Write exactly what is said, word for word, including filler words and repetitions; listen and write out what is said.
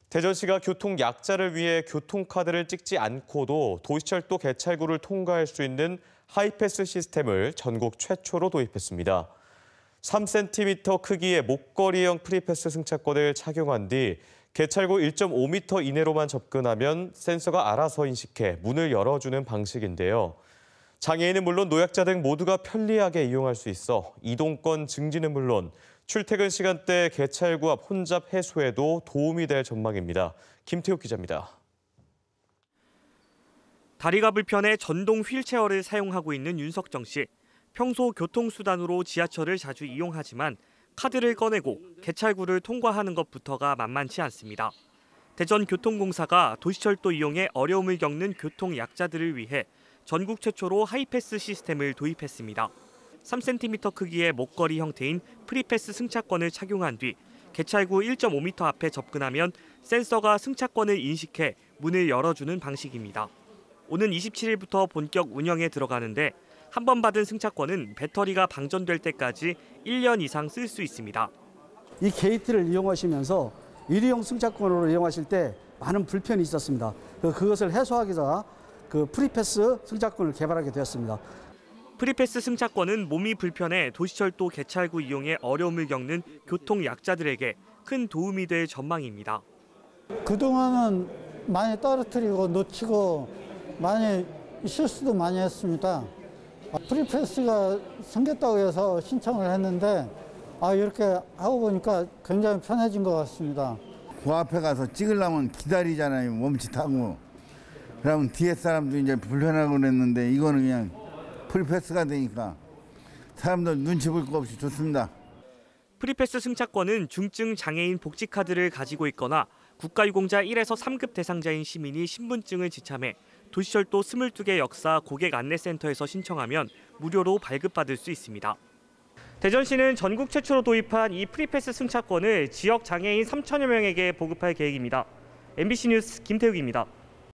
대전시가 교통약자를 위해 교통카드를 찍지 않고도 도시철도 개찰구를 통과할 수 있는 하이패스 시스템을 전국 최초로 도입했습니다. 삼 센티미터 크기의 목걸이형 프리패스 승차권을 착용한 뒤 개찰구 일 점 오 미터 이내로만 접근하면 센서가 알아서 인식해 문을 열어주는 방식인데요. 장애인은 물론 노약자 등 모두가 편리하게 이용할 수 있어 이동권 증진은 물론 출퇴근 시간대 개찰구 앞 혼잡 해소에도 도움이 될 전망입니다. 김태욱 기자입니다. 다리가 불편해 전동 휠체어를 사용하고 있는 윤석정 씨. 평소 교통수단으로 지하철을 자주 이용하지만 카드를 꺼내고 개찰구를 통과하는 것부터가 만만치 않습니다. 대전교통공사가 도시철도 이용에 어려움을 겪는 교통약자들을 위해 전국 최초로 하이패스 시스템을 도입했습니다. 삼 센티미터 크기의 목걸이 형태인 프리패스 승차권을 착용한 뒤 개찰구 일 점 오 미터 앞에 접근하면 센서가 승차권을 인식해 문을 열어주는 방식입니다. 오는 이십칠 일부터 본격 운영에 들어가는데 한 번 받은 승차권은 배터리가 방전될 때까지 일 년 이상 쓸 수 있습니다. 이 게이트를 이용하시면서 일회용 승차권으로 이용하실 때 많은 불편이 있었습니다. 그것을 해소하기 위해서 그 프리패스 승차권을 개발하게 되었습니다. 프리패스 승차권은 몸이 불편해 도시철도 개찰구 이용에 어려움을 겪는 교통약자들에게 큰 도움이 될 전망입니다. 그동안은 많이 떨어뜨리고 놓치고 많이 실수도 많이 했습니다. 프리패스가 생겼다고 해서 신청을 했는데 아, 이렇게 하고 보니까 굉장히 편해진 것 같습니다. 그 앞에 가서 찍으려면 기다리잖아요. 멈칫하고. 그러면 뒤에 사람도 이제 불편하고 그랬는데 이거는 그냥 프리패스가 되니까 사람들 눈치 볼 거 없이 좋습니다. 프리패스 승차권은 중증 장애인 복지카드를 가지고 있거나 국가유공자 일에서 삼 급 대상자인 시민이 신분증을 지참해 도시철도 이십이 개 역사 고객 안내센터에서 신청하면 무료로 발급받을 수 있습니다. 대전시는 전국 최초로 도입한 이 프리패스 승차권을 지역 장애인 삼천여 명에게 보급할 계획입니다. 엠비씨 뉴스 김태욱입니다.